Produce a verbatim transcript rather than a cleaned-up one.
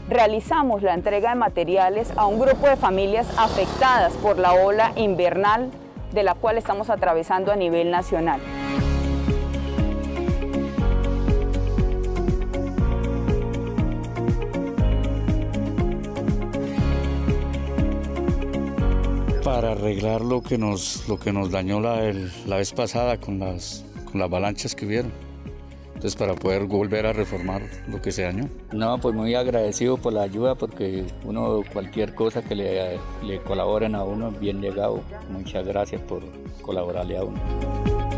realizamos la entrega de materiales a un grupo de familias afectadas por la ola invernal de la cual estamos atravesando a nivel nacional. Para arreglar lo que nos, lo que nos dañó la, el, la vez pasada con las, con las avalanchas que hubieron. Entonces, para poder volver a reformar lo que se dañó. No, pues muy agradecido por la ayuda, porque uno, cualquier cosa que le, le colaboren a uno, bien llegado. Muchas gracias por colaborarle a uno.